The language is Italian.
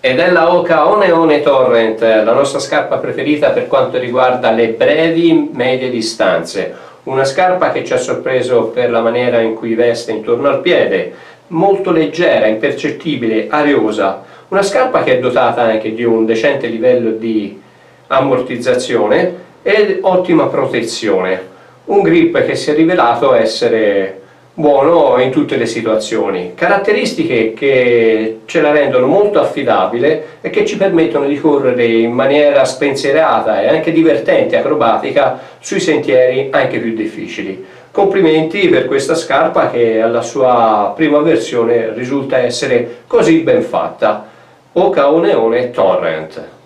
Ed è la Hoka One One Torrent, la nostra scarpa preferita per quanto riguarda le brevi medie distanze. Una scarpa che ci ha sorpreso per la maniera in cui veste intorno al piede, molto leggera, impercettibile, ariosa. Una scarpa che è dotata anche di un decente livello di ammortizzazione ed ottima protezione. Un grip che si è rivelato essere buono in tutte le situazioni, caratteristiche che ce la rendono molto affidabile e che ci permettono di correre in maniera spensierata e anche divertente, acrobatica, sui sentieri anche più difficili. Complimenti per questa scarpa che alla sua prima versione risulta essere così ben fatta. Hoka One One Torrent.